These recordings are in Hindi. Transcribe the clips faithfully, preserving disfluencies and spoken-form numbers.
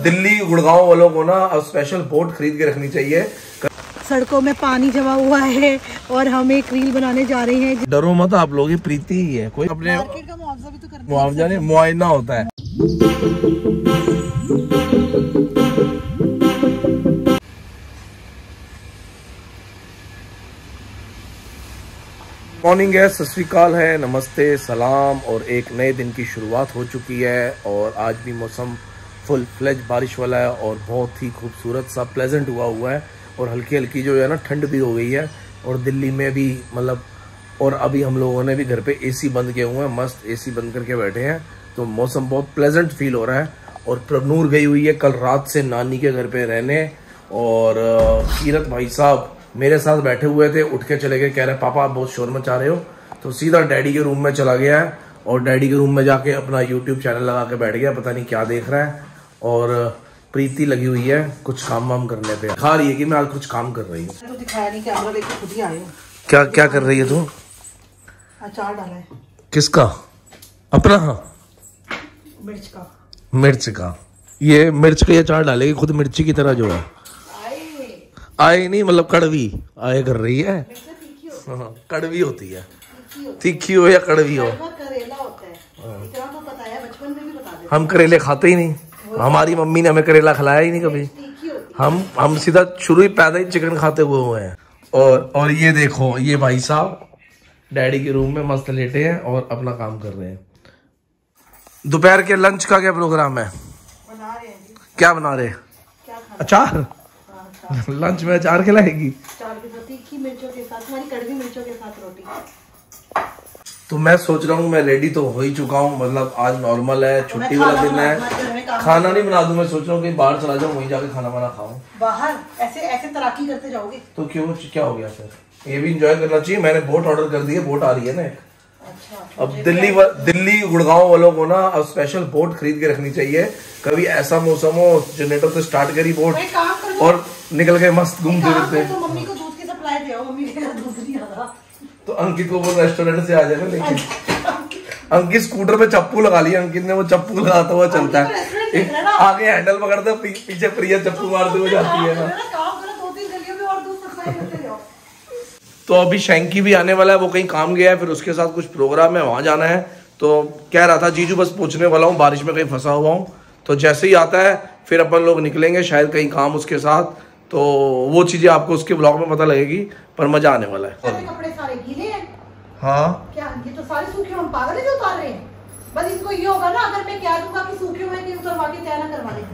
दिल्ली गुड़गांव वालों को ना स्पेशल बोट खरीद के रखनी चाहिए। सड़कों में पानी जमा हुआ है और हम एक रील बनाने जा रहे हैं। डरो मत, आप लोग की प्रीति ही है, कोई अपने मार्केट का मुआवजा भी तो करना है। मुआवजा नहीं, मुआयना होता है। मॉर्निंग है, सत श्री अकाल है, नमस्ते, सलाम और एक नए दिन की शुरुआत हो चुकी है। और आज भी मौसम फुल फ्लेज बारिश वाला है और बहुत ही खूबसूरत सा प्लेजेंट हुआ हुआ है और हल्की हल्की जो है ना ठंड भी हो गई है। और दिल्ली में भी मतलब, और अभी हम लोगों ने भी घर पे एसी बंद किए हुए हैं, मस्त एसी बंद करके बैठे हैं, तो मौसम बहुत प्लेजेंट फील हो रहा है। और प्रभनूर गई हुई है कल रात से नानी के घर पे रहने, और सीरत भाई साहब मेरे साथ बैठे हुए थे, उठ के चले गए, कह रहे पापा आप बहुत शोर मचा रहे हो, तो सीधा डैडी के रूम में चला गया है और डैडी के रूम में जाके अपना यूट्यूब चैनल लगा के बैठ गया, पता नहीं क्या देख रहा है। और प्रीति लगी हुई है कुछ काम वाम करने पे, दिखा रही है कि मैं आज कुछ काम कर रही हूँ। तो दिखाया नहीं, कैमरा लेके खुद ही आए हो। क्या क्या कर रही है तू? अचार डाला है। किसका? अपना? हाँ, मिर्च का। मिर्च का? ये मिर्च का अचार डालेगी खुद, मिर्ची की तरह जो है। आए नहीं मतलब कड़वी आए कर रही है। हाँ, कड़वी होती है, तीखी हो या कड़वी हो। करेला होता है, इतना तो पता है, बचपन में भी बता देते। हम करेले खाते ही नहीं, हमारी मम्मी ने हमें करेला खिलाया ही नहीं कभी। हम हम सीधा शुरू ही पैदा ही चिकन खाते हुए हुए हैं। और और ये देखो, ये भाई साहब डैडी के रूम में मस्त लेटे हैं और अपना काम कर रहे हैं। दोपहर के लंच का क्या प्रोग्राम है? बना रहे हैं। क्या बना रहे हैं? अचार? लंच में अचार खिलाएगी? अचार के साथ, तीखी मिर्चों के साथ, तुम्हारी कड़वी मिर्चों के साथ रोटी। तो मैं सोच रहा हूँ, मैं रेडी तो हो ही चुका हूँ, मतलब आज नॉर्मल है, छुट्टी वाला दिन है, खाना नहीं बना दूं। मैं सोच रहा हूँ कहीं बाहर चला जाऊँ, वहीं जाके खाना वाना खाऊं। बाहर ऐसे ऐसे तराकी करते जाओगे तो क्यों, क्या हो गया फिर? ये भी इंजॉय करना चाहिए। मैंने बोट ऑर्डर कर दी है, बोट आ रही है ना एक। अच्छा, अब दिल्ली व, दिल्ली गुड़गांव वालों को ना अब स्पेशल बोट खरीद के रखनी चाहिए। कभी ऐसा मौसम हो, जनरेटर से स्टार्ट करी बोट और निकल गए मस्त घूमते फिरते। तो मम्मी को दूध की सप्लाई दे आओ, मम्मी के घर दूध नहीं आता। तो अंकित को वो रेस्टोरेंट से आ जाएगा लेकिन अंकित स्कूटर पे चप्पू लगा लिया, अंकित ने वो चप्पू लगाता हुआ चलता है, आगे हैंडल पकड़ता है, पीछे प्रिया चप्पू मारते हुए जाती है ना। तो अभी शैंकी भी आने वाला है, वो कहीं काम गया है, फिर उसके साथ कुछ प्रोग्राम है, वहां जाना है। तो कह रहा था जीजू बस पहुंचने वाला हूँ, बारिश में कहीं फंसा हुआ हूँ, तो जैसे ही आता है फिर अपन लोग निकलेंगे शायद कहीं काम उसके साथ। तो वो चीजें आपको उसके ब्लॉग में पता लगेगी, पर मजा आने वाला है। कपड़े सारे गीले हैं। हाँ क्या ये तो सारे सूखे, हम पागल है जो उतार रहे हैं। बस इसको ये होगा ना, अगर मैं क्या दूंगा कि सूखे हुए कि उतरवा के तय ना करवा देंगे।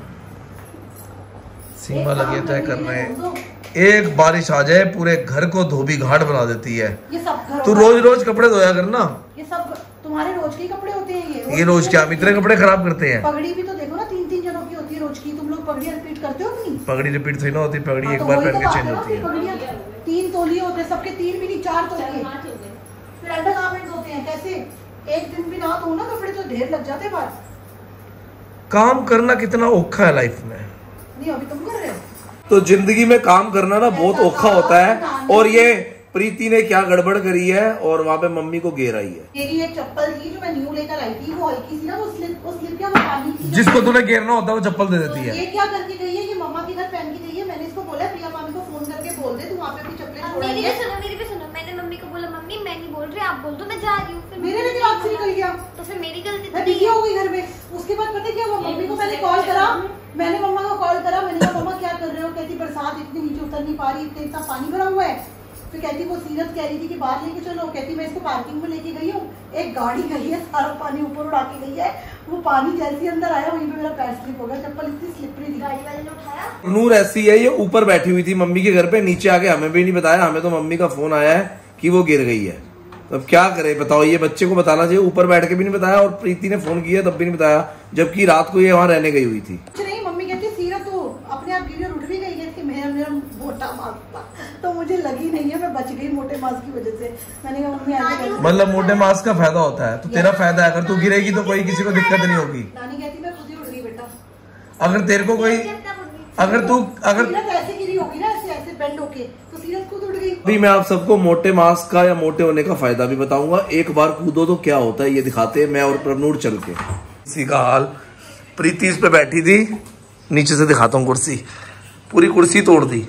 सीमा लगे तय कर रहे हैं, एक बारिश आ जाए पूरे घर को धोबी घाट बना देती है। ये सब घर तू रोज रोज कपड़े धोया करना। ये सब तुम्हारे रोज के कपड़े होते हैं। ये ये रोज क्या इतने कपड़े खराब करते हैं? पगड़ी भी तो देखो ना, तीन तीन जनों की होती है रोज की। तुम लोग पगड़ी रिपीट करते हो अपनी? पगड़ी रिपीट थी ना होती, पगड़ी एक बार पहन के चेंज होती है। तीन तोलिए होते हैं सबके, तीन भी नहीं चार तोलिए, फिर अंडर गारमेंट्स होते हैं। कैसे एक दिन भी ना धो ना कपड़े तो ढेर लग जाते हैं बाहर। काम करना कितना औखा है लाइफ में। नहीं अभी तुम कर रहे हो। तो जिंदगी में काम करना ना बहुत औखा होता है। और ये प्रीति ने क्या गड़बड़ करी है और वहाँ पे मम्मी को घेर आई है। मेरी एक चप्पल थी जो मैं न्यू लेकर आई थी, वो हल्की सी ना, वो स्लिप वो स्लिप क्या वो पानी थी। जिसको तूने घेरना होता है वो चप्पल दे देती है। ये क्या करके गई है, ये मम्मा के घर पहन के गई है। मैंने इसको बोला प्रिया मामी को फोन करके बोल दे, तू वहाँ पे अपनी चप्पलें छोड़ मेरी भी सुनो, मेरी भी सुनो। मैंने मम्मी को बोला मम्मी मैं नहीं बोल रही, आप बोल दो, मैं जा रही हूँ। मेरे लेकिन आपसे निकल गया तो फिर मेरी गलती मैं बिजी हो गई घर में। उसके बाद पता क्या हुआ, मम्मी को मैंने कॉल करा, मैंने मम्मा को कॉल करा, मैंने कहा मम्मा क्या कर रहे हो? कहती बरसात इतनी नीचे उतर नहीं पा रही, इतने इतना पानी भरा हुआ है। फिर कहती वो सीरत कह रही थी कि बाहर लेके चलो, कहती मैं इसको पार्किंग में लेके गई हूँ, एक गाड़ी गई है, सारा पानी ऊपर उड़ा के गई है। वो पानी जैसे अंदर आया वहीं पे मेरा पैर स्लिप हो गया, चप्पल इतनी स्लिपरी थी। गाड़ी वाले ने उठाया। नूर ऐसी है, ये ऊपर बैठी हुई थी मम्मी के घर पे, नीचे आके हमें भी नहीं बताया, हमें तो मम्मी का फोन आया है कि वो गिर गई है। तो अब क्या करे बताओ, ये बच्चे को बताना चाहिए, ऊपर बैठ के भी नहीं बताया और प्रीति ने फोन किया तब भी नहीं बताया, जबकि रात को ये वहां रहने गई हुई थी। नहीं मम्मी कहती सीरत तो अपने आप गिरी और उठ भी गई है कि मेरा मेरा मोटा मास्क था, तो मुझे लगी नहीं है, मैं बच गई मोटे मास्क की वजह से। मैंने कहा मम्मी ऐसे मतलब मोटे मास्क का फायदा होता है, तो तेरा फायदा है, अगर तू गिरेगी तो कोई किसी को दिक्कत नहीं होगी। नानी कहती मैं खुद ही उठ गई बेटा। अगर तेरे को कोई, अगर तू अगर ऐसे गिरी होगी ना, ऐसे ऐसे बेंड होके, तो सीरत खुद उठ गई। अभी मैं आप सबको मोटे मास्क का या मोटे होने का फायदा भी बताऊंगा। एक बार कूदो तो क्या होता है ये दिखाते हैं, मैं और प्रभनूर चल के। इसी का हाल, प्रीति इस पे बैठी थी, नीचे से दिखाता हूँ कुर्सी, पूरी कुर्सी तोड़ दी।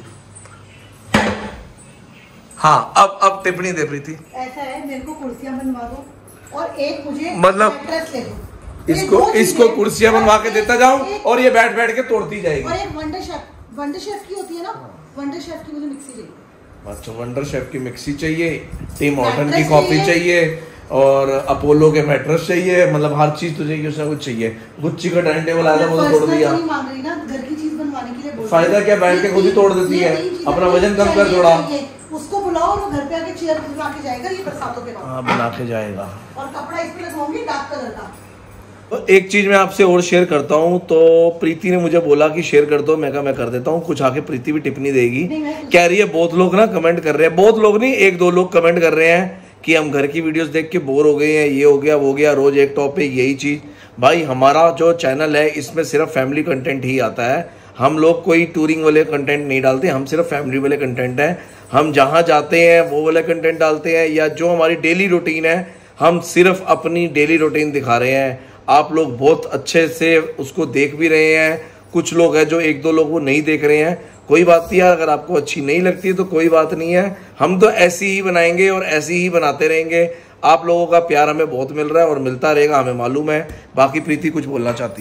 हाँ अब अब टिप्पणी दे प्रीति। ऐसा है, मेरे को कुर्सियां बनवा दो और एक मुझे मतलब मैट्रेस ले दो। इसको इसको कुर्सियां बनवा के देता जाऊं और ये बैठ बैठ के तोड़ती जाएगी। और एक वंडर शेफ, वंडर शेफ की होती है ना, वंडर शेफ की मुझे मिक्सी चाहिए। अच्छा, वंडर शेफ की मिक्सी चाहिए, टीम हॉर्टन की कॉफी चाहिए और अपोलो के मैट्रेस चाहिए, मतलब हर चीज तो चाहिए, उसमें कुछ चाहिए। गुच्ची का डाइनिंग टेबल आया था वो तोड़ दिया। नहीं मांग रही ना, घर की चीज बनवाने के लिए बोल। फायदा क्या, बैठ के खुद ही तोड़ देती है, अपना वजन कम कर थोड़ा। उसको बुलाओ और घर पे आके चेयर बना के जाएगा ये बरसातों के बाद। हाँ बना के जाएगा। और कपड़ा इस पे लगवाऊंगी डार्क कलर का। तो एक चीज मैं आपसे और शेयर करता हूँ, तो प्रीति ने मुझे बोला कि शेयर कर दो, मैं कहा मैं कर देता हूँ। कुछ आके प्रीति भी टिप्पणी देगी। कह रही है बहुत लोग ना कमेंट कर रहे हैं, बहुत लोग नहीं एक दो लोग कमेंट कर रहे हैं कि हम घर की वीडियोस देख के बोर हो गए हैं, ये हो गया वो हो गया, रोज एक टॉपिक यही चीज। भाई हमारा जो चैनल है इसमें सिर्फ फैमिली कंटेंट ही आता है, हम लोग कोई टूरिंग वाले कंटेंट नहीं डालते, हम सिर्फ फैमिली वाले कंटेंट है। हम जहाँ जाते हैं वो वाले कंटेंट डालते हैं, या जो हमारी डेली रूटीन है हम सिर्फ अपनी डेली रूटीन दिखा रहे हैं। आप लोग बहुत अच्छे से उसको देख भी रहे हैं, कुछ लोग हैं जो एक दो लोग वो नहीं देख रहे हैं, कोई बात नहीं है। अगर आपको अच्छी नहीं लगती है तो कोई बात नहीं है, हम तो ऐसी ही बनाएंगे और ऐसी ही बनाते रहेंगे। आप लोगों का प्यार हमें बहुत मिल रहा है और मिलता रहेगा, हमें मालूम है। बाकी प्रीति कुछ बोलना चाहती?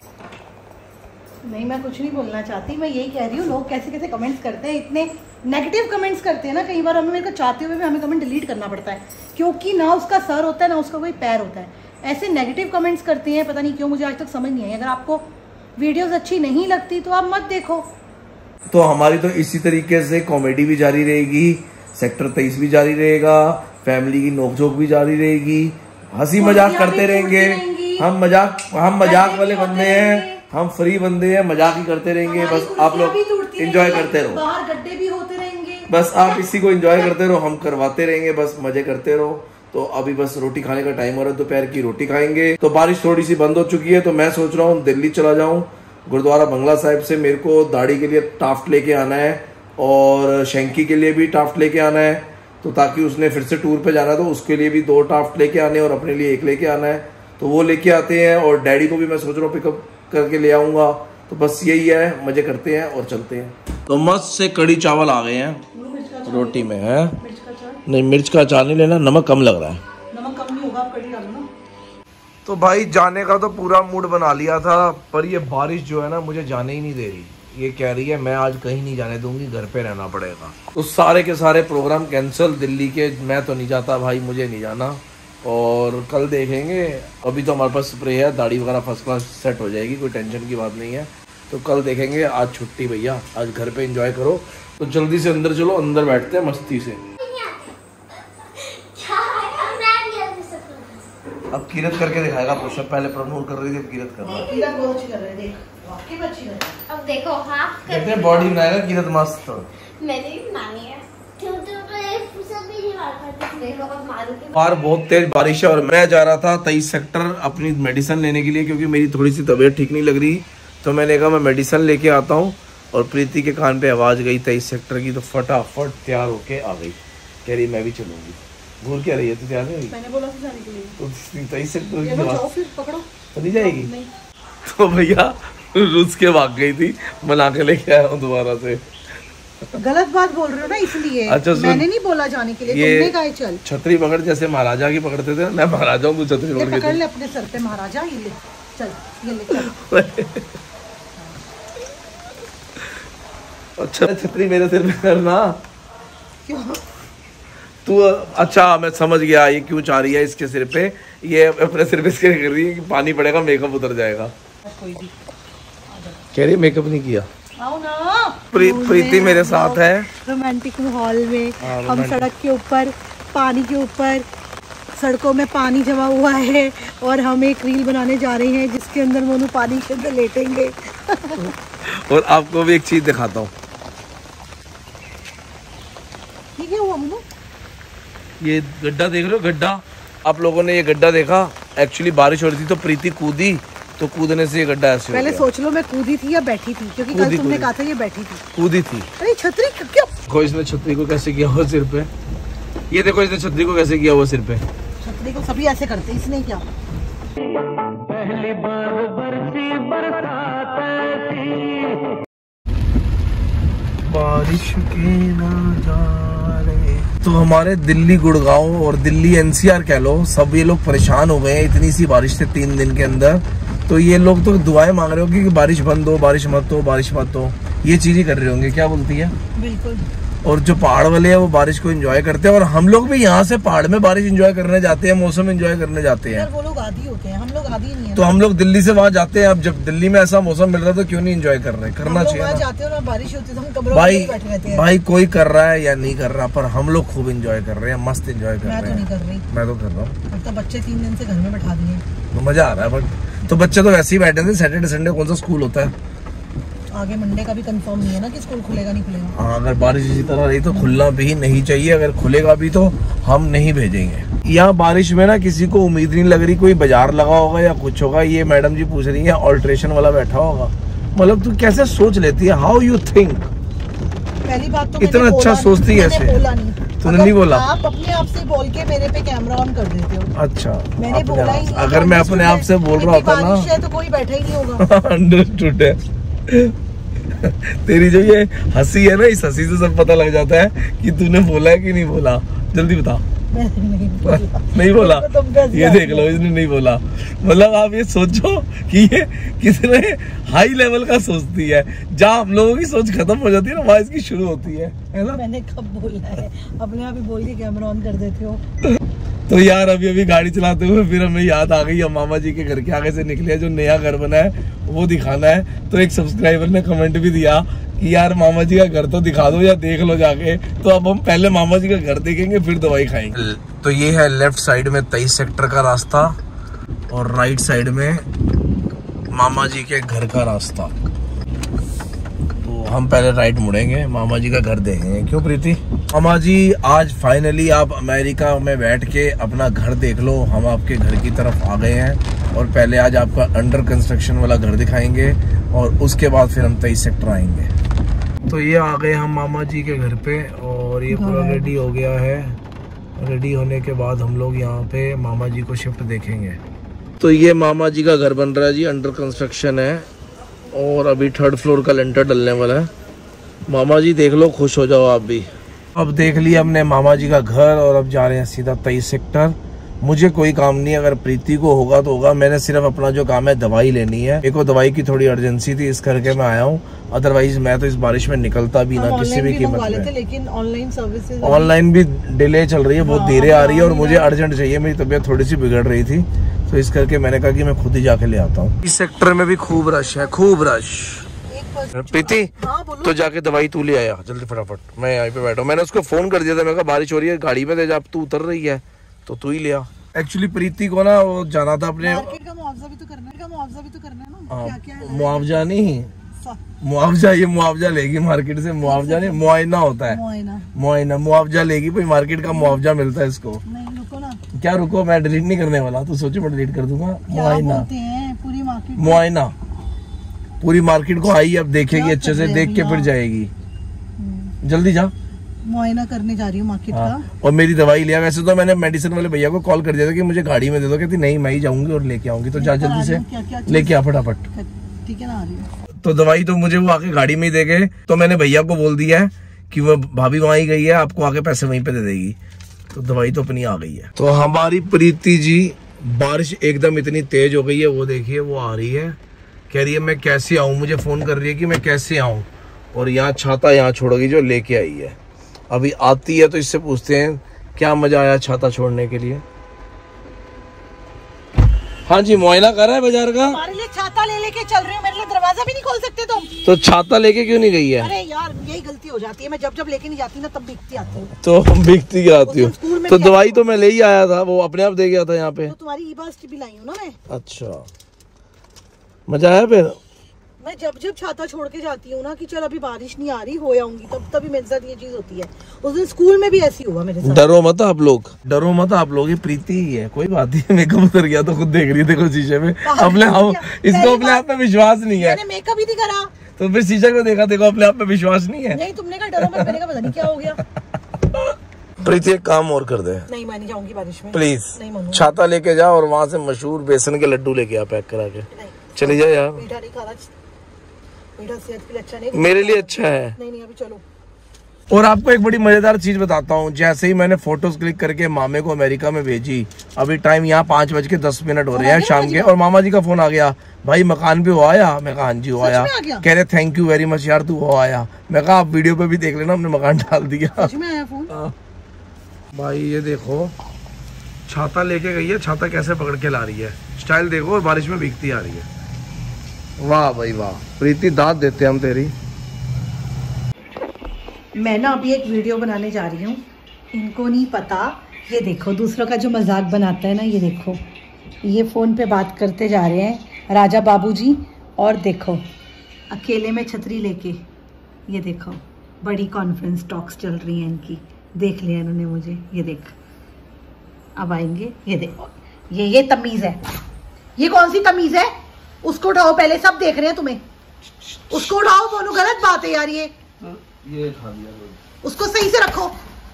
नहीं, मैं कुछ नहीं बोलना चाहती, मैं यही कह रही हूँ लोग कैसे कैसे कमेंट्स करते हैं, इतने नेगेटिव कमेंट्स करते हैं ना, कई बार हमें मेरे को चाहते हुए भी हमें कमेंट डिलीट करना पड़ता है, क्योंकि ना उसका सर होता है ना उसका कोई पैर होता है। ऐसे नेगेटिव कमेंट्स करते हैं, पता नहीं क्यों, मुझे आज तक समझ नहीं आई। अगर आपको वीडियोस अच्छी नहीं लगती तो आप मत देखो। तो हमारी तो इसी तरीके से कॉमेडी भी जारी रहेगी, सेक्टर तेईस भी जारी रहेगा, फैमिली की नोकझोंक भी जारी रहेगी, हंसी मजाक करते रहेंगे। हम मजाक हम मजाक वाले बंदे हैं, हम फ्री बंदे हैं, मजाक ही करते रहेंगे। बस आप लोग एंजॉय करते रहो, बाहर गड्ढे भी होते रहेंगे, बस आप इसी को एंजॉय करते रहो, हम करवाते रहेंगे, बस मजे करते रहो। तो अभी बस रोटी खाने का टाइम हो रहा है, दोपहर की रोटी खाएंगे। तो बारिश थोड़ी सी बंद हो चुकी है, तो मैं सोच रहा हूँ दिल्ली चला जाऊँ, गुरुद्वारा बंगला साहिब से मेरे को दाढ़ी के लिए टाफ्ट लेके आना है और शैंकी के लिए भी टाफ्ट लेके आना है, तो ताकि उसने फिर से टूर पे जाना है तो उसके लिए भी दो टाफ्ट लेके आने और अपने लिए एक लेके आना है, तो वो लेके आते हैं। और डैडी को भी मैं सोच रहा हूँ पिकअप करके ले आऊंगा। तो बस यही है, मजे करते हैं और चलते हैं। तो मस्त से कड़ी चावल आ गए हैं रोटी में है। नहीं, मिर्च का अचार नहीं लेना, नमक कम लग रहा है। नमक कम नहीं होगा, आप कड़ी डालो ना। तो भाई जाने का तो पूरा मूड बना लिया था, पर ये बारिश जो है ना मुझे जाने ही नहीं दे रही। ये कह रही है मैं आज कहीं नहीं जाने दूंगी, घर पे रहना पड़ेगा। तो सारे के सारे प्रोग्राम कैंसिल दिल्ली के, मैं तो नहीं जाता भाई, मुझे नहीं जाना। और कल देखेंगे, अभी तो हमारे पास स्प्रे है, दाढ़ी वगैरह फर्स्ट क्लास सेट हो जाएगी, कोई टेंशन की बात नहीं है। तो कल देखेंगे, आज छुट्टी भैया, आज घर पे एंजॉय करो। तो जल्दी से अंदर चलो, अंदर बैठते हैं मस्ती से। अब कीरत करके दिखाएगा पुशअप, पहले प्रमोट कर रही थी, अब कीरत कर रहा है। कीरत बहुत अच्छी कर रहे थे, वाकई में अच्छी कर रहे हैं। अब देखो हाँ देखते बॉडी बनाएगा कीरत मस्त। मैंने भी बनानी है, क्यों तो पुशअप भी नहीं मार पाती। देखो अब मारूंगी। बाहर बहुत तेज बारिश है और मैं जा रहा था तेईस सेक्टर अपनी मेडिसिन लेने के लिए, क्योंकि मेरी थोड़ी सी तबीयत ठीक नहीं लग रही। तो मैंने कहा मैं मेडिसिन लेके आता हूँ, और प्रीति के कान पे आवाज गई तेईस सेक्टर की, तो फटाफट तैयार होके आ गई, कह रही मैं भी चलूंगी। घूर क्या रही है, तू तैयार नहीं? मैंने बोला था जाने के लिए, तो तेईस सेक्टर की आवाज पकड़ो चली जाएगी। तो भैया रुस के भाग गई थी, मना के लेके आया हूँ दोबारा से। गलत बात बोल रहे हो ना इसलिए। अच्छा, मैंने नहीं बोला जाने के लिए, तुमने कहा चल। छतरी पकड़, जैसे महाराजा की पकड़ते थे, मैं महाराजा हूँ, तू छतरी पकड़ पकड़ ले अपने सर पे महाराजा, ये ले चल, ये ले चल। अच्छा छतरी मेरे सिर पे करना क्यों? तू अच्छा मैं समझ गया ये क्यों चाह रही है इसके सिर पे, ये अपने सिर पे इसके कर रही है कि पानी पड़ेगा मेकअप उतर जाएगा। कोई भी कह रही मेकअप नहीं किया। आओ ना, प्री, प्रीति मेरे साथ है रोमांटिक माहौल में। हम सड़क के ऊपर, पानी के ऊपर, सड़कों में पानी जमा हुआ है और हम एक रील बनाने जा रहे हैं जिसके अंदर मोनू पानी के अंदर लेटेंगे। और आपको भी एक चीज दिखाता हूँ। ठीक है वो मोनू, ये गड्ढा देख रहे हो, गड्ढा आप लोगों ने ये गड्ढा देखा? एक्चुअली बारिश हो रही थी तो प्रीति कूदी, तो कूदने से ये गड्ढा ऐसे पहले सोच लो मैं कूदी थी या बैठी थी, क्योंकि कल तुमने कहा था ये बैठी थी। कूदी थी। अरे छतरी क्यों? देखो इसने छतरी को कैसे किया हुआ सिर पे, ये देखो इसने छतरी को कैसे किया हुआ सिर पे। छतरी को सभी ऐसे करते, इसने क्या? पहली बार बरसी बरसात ऐसी बारिश के नजारे। तो हमारे दिल्ली गुड़गांव और दिल्ली एनसीआर कह लो, सब ये लोग परेशान हो गए हैं, इतनी सी बारिश से तीन दिन के अंदर। तो ये लोग तो दुआएं मांग रहे होंगे कि बारिश बंद हो, बारिश मत हो, बारिश मत हो, ये चीजें कर रहे होंगे। क्या बोलती है? बिल्कुल। और जो पहाड़ वाले हैं वो बारिश को एंजॉय करते हैं, और हम लोग भी यहाँ से पहाड़ में बारिश एंजॉय करने जाते हैं, मौसम एंजॉय करने जाते हैं। वो लोग आदी होते हैं, हम लोग आदी नहीं है। तो हम लोग दिल्ली से वहाँ जाते हैं। अब जब दिल्ली में ऐसा मौसम मिल रहा है तो क्यों नहीं एंजॉय कर रहे? करना चाहिए ना। जाते हैं और बारिश होती है तो हम कमरों भाई में बैठे रहते हैं। भाई कोई कर रहा है या नहीं कर रहा, पर हम लोग खूब एंजॉय कर रहे हैं, मस्त एंजॉय कर रहे हैं। मैं तो नहीं कर रही। मैं तो कर रहा हूँ। तो बच्चे तीन दिन से घर में बैठा दिए, तो मजा आ रहा है। बट तो बच्चे तो वैसे ही बैठे थे। सैटरडे संडे कौन सा स्कूल होता है? आगे मंडे का भी कंफर्म नहीं है ना कि स्कूल खुलेगा नहीं खुलेगा। हाँ, अगर बारिश इसी तरह रही तो खुलना भी नहीं चाहिए। अगर खुलेगा भी तो हम नहीं भेजेंगे। यहाँ बारिश में ना किसी को उम्मीद नहीं लग रही कोई बाजार लगा होगा या कुछ होगा। ये मैडम जी पूछ रही है ऑल्ट्रेशन वाला बैठा होगा। मतलब तू कैसे सोच लेती है? How you think? पहली बात तो इतना अच्छा सोचती है ऐसे। तूने नहीं बोला? आप अपने आप से बोल के मेरे पे कैमरा ऑन कर देते हो। अच्छा, मैंने बोला ही नहीं। अगर मैं अपने आप से बोल रहा होता ना तो कोई बैठा ही नहीं होगा। अंडरस्टूड है। तेरी जो ये हंसी है ना, इस हंसी से सब पता लग जाता है कि तूने बोला है कि नहीं बोला। जल्दी बता। नहीं बोला, नहीं बोला। ये देख लो, इसने नहीं बोला। मतलब आप ये सोचो कि ये कितने हाई लेवल का सोचती है। जहाँ हम लोगों की सोच खत्म हो जाती है ना, वहाँ इसकी शुरू होती है, है ना? मैंने कब बोला है? अपने आप ही बोल के कैमरा ऑन कर देते हो। तो यार अभी अभी गाड़ी चलाते हुए फिर हमें याद आ गई, हम मामा जी के घर के आगे से निकले, जो नया घर बना है वो दिखाना है। तो एक सब्सक्राइबर ने कमेंट भी दिया कि यार मामा जी का घर तो दिखा दो या देख लो जाके। तो अब हम पहले मामा जी का घर देखेंगे, फिर दवाई खाएंगे। तो ये है लेफ्ट साइड में तेईस सेक्टर का रास्ता और राइट साइड में मामा जी के घर का रास्ता। तो हम पहले राइट मुड़ेंगे, मामा जी का घर देखेंगे। क्यों प्रीति? मामा जी आज फाइनली आप अमेरिका में बैठ के अपना घर देख लो। हम आपके घर की तरफ आ गए हैं और पहले आज आपका अंडर कंस्ट्रक्शन वाला घर दिखाएंगे और उसके बाद फिर हम तेईस सेक्टर आएंगे। तो ये आ गए हम मामा जी के घर पे और ये पूरा रेडी हो गया है। रेडी होने के बाद हम लोग यहाँ पे मामा जी को शिफ्ट देखेंगे। तो ये मामा जी का घर बन रहा है जी, अंडर कंस्ट्रक्शन है और अभी थर्ड फ्लोर का लेंटर डलने वाला है। मामा जी देख लो, खुश हो जाओ आप भी। अब देख लिया हमने मामा जी का घर और अब जा रहे हैं सीधा तेईस सेक्टर। मुझे कोई काम नहीं, अगर प्रीति को होगा तो होगा। मैंने सिर्फ अपना जो काम है दवाई लेनी है। एक दवाई की थोड़ी अर्जेंसी थी, इस करके मैं आया हूँ। अदरवाइज मैं तो इस बारिश में निकलता भी ना किसी भी कीमत में। लेकिन ऑनलाइन सर्विसेज ऑनलाइन भी डिले चल रही है, बहुत देरे आ रही है और मुझे अर्जेंट चाहिए। मेरी तबीयत थोड़ी सी बिगड़ रही थी, तो इस करके मैंने कहा कि मैं खुद ही जाके ले आता हूँ। इस सेक्टर में भी खूब रश है, खूब रश। प्रीति तो जाके दवाई तू ले आया जल्दी फटाफट। मैं यहाँ पे बैठा हूँ। मैंने उसको फोन कर दिया था, मैं कहा बारिश हो रही है गाड़ी में, जब तू उतर रही है तो तू ही ले आ। एक्चुअली प्रीति को ना वो जाना था अपने मार्केट का मुआवजा भी तो करना है, का मुआवजा भी तो करना है ना। क्या क्या है? मुआवजा नहीं, मुआवजा ये मुआवजा लेगी मार्केट से। मुआवजा नहीं, मुआयना होता है। मुआयना मुआयना मुआवजा लेगी, भाई मार्केट का मुआवजा मिलता है इसको। नहीं रुको ना। क्या रुको? मैं डिलीट नहीं करने वाला, तू सोचो मैं डिलीट कर दूंगा। मुआयना पूरी मार्केट, मुआयना पूरी मार्केट को आई, अब देखेगी अच्छे से, देख के फिर जाएगी। जल्दी जा, मुआयना करने जा रही हूँ मार्केट हाँ। का। और मेरी दवाई लिया। वैसे तो मैंने मेडिसिन वाले भैया को कॉल कर दिया था कि मुझे गाड़ी में दे दो, कहती नहीं मैं ही जाऊंगी और लेके आऊंगी। तो जा जल्दी से लेके आ फटाफट। ठीक है ना, आ रही हूँ। तो दवाई तो मुझे वो आके गाड़ी में ही दे गए। तो मैंने भैया को बोल दिया है कि वो भाभी वहां ही गई है, आपको आके पैसे वहीं पे दे देगी। तो दवाई तो अपनी आ गई है। तो हमारी प्रीति जी, बारिश एकदम इतनी तेज हो गई है, वो देखिए वो आ रही है, कह रही है मैं कैसे आऊं। मुझे फोन कर रही है कि मैं कैसे आऊं, और यहाँ छाता यहाँ छोड़ गई जो लेके आई है। अभी आती है तो इससे पूछते हैं क्या मजा आया छाता छोड़ने के लिए। हाँ जी, मुआयना कर रहा है बाजार का। हमारे लिए छाता ले लेके चल रही हूँ, मेरे लिए दरवाजा भी नहीं खोल सकते तुम। तो छाता लेके क्यों नहीं गई है? अरे यार यही गलती हो जाती है, मैं जब जब लेके नहीं जाती ना तब भीगती आती हूँ। तो भीगती क्या आती हूँ? तो दवाई तो मैं ले ही आया था, वो अपने आप दे गया था यहाँ पे। तो तुम्हारी ई बास्ट भी लाई हूँ ना मैं। अच्छा, मजा आया फिर? मैं जब जब छाता छोड़ के जाती हूँ ना कि चल अभी बारिश नहीं आ रही, हो आऊंगी, तब तभी मेरे साथ ये चीज होती है। उस दिन स्कूल में भी ऐसी हुआ मेरे साथ। डरो मत आप लोग, डरो मत आप लोग, ये प्रीति ही है, कोई बात नहीं। मेकअप उतर गया तो खुद देख रही है, देखो शीशे में अपने आप। इसको अपने आप में विश्वास नहीं है। मैंने मेकअप ही नहीं करा तो फिर शीशे में देखा, देखो अपने आप में विश्वास नहीं है। नहीं, तुमने कहा डरो मत, मैंने कहा पता नहीं क्या हो गया। प्रीति एक काम और कर दे। नहीं मैं नहीं जाऊंगी बारिश में, प्लीज। छाता लेके जा और वहाँ से मशहूर बेसन के लड्डू लेके आ, पैक करा के। चली जा यार। मीठा नहीं खाना, मीठा सेहत के लिए अच्छा नहीं। मेरे लिए अच्छा है। नहीं नहीं अभी चलो। और आपको एक बड़ी मजेदार चीज बताता हूँ, जैसे ही मैंने फोटोज क्लिक करके मामे को अमेरिका में भेजी, अभी टाइम यहाँ पांच बज के दस मिनट हो रहे हैं शाम के, और मामा जी का फोन आ गया, भाई मकान पे हो आया? मैं कहा हाँ जी हो आया। कह रहे थैंक यू वेरी मच यार, तू हो आया। मैं कहा आप वीडियो पे भी देख लेना, हमने मकान डाल दिया। भाई ये देखो छाता लेके गई है, छाता कैसे पकड़ के ला रही है, स्टाइल देखो, और बारिश में भीगती आ रही है। वाह भाई वाह, प्रीति दाद देते हम तेरी। मैं ना अभी एक वीडियो बनाने जा रही हूँ, इनको नहीं पता। ये देखो दूसरों का जो मजाक बनाता है ना, ये देखो ये फ़ोन पे बात करते जा रहे हैं राजा बाबूजी, और देखो अकेले में छतरी लेके, ये देखो बड़ी कॉन्फ्रेंस टॉक्स चल रही हैं इनकी। देख लिया इन्होंने मुझे, ये देख अब आएंगे। ये देखो ये ये तमीज़ है, ये कौन सी तमीज़ है? उसको उठाओ पहले, सब देख रहे हैं तुम्हें, उसको उठाओ, बोलो गलत बात है यार ये। ये खा दिया, उसको सही से रखो।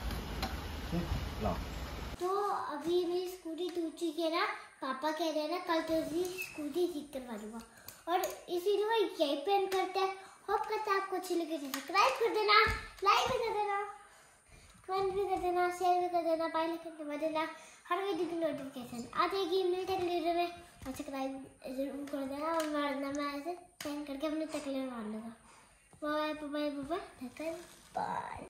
तो अभी मेरी स्कूटी टूट चुकी है ना, पापा कह रहे हैं ना कल तो उसकी स्कूटी ठीक करवा दूंगा, और इसी लिए मैं यही पेन करते हैं। होप करता है आपको अच्छी लगे, सब्सक्राइब कर देना, लाइक भी कर देना, कमेंट भी कर देना, शेयर भी कर देना, बेल आइकन दबा देना, हर वीडियो की नोटिफिकेशन आ जाएगी। मिलते हैं अगले वीडियो में, सब्सक्राइब जरूर कर देना, और मारना मैं ऐसे पेन करके अपने तकले में मार लूँगा। Bye bye bye bye bye.